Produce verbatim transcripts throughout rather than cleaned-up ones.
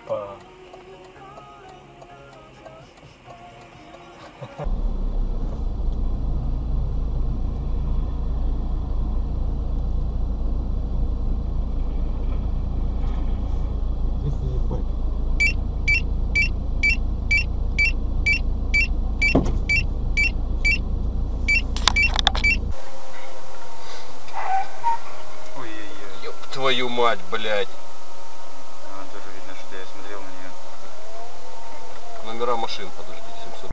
Опа. Ёб твою мать, блядь. А, тоже видно, что я смотрел на нее. Номера машин, подожди, семьсот.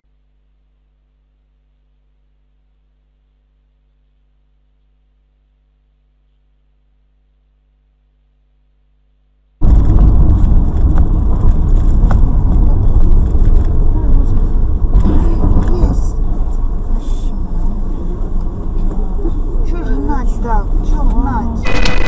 Чё же гнать, да? Чё гнать?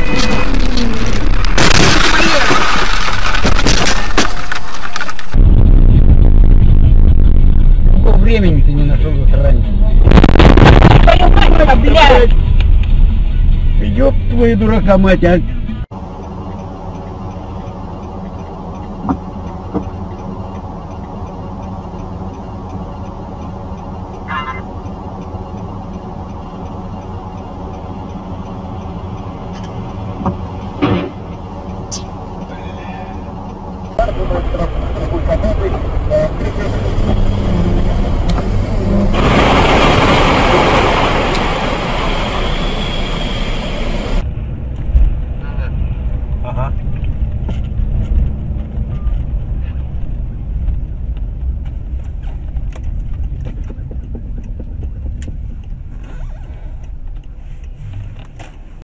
Сколько времени ты не нашел в раньше? Блядь! Ёб твою дурака мать, а!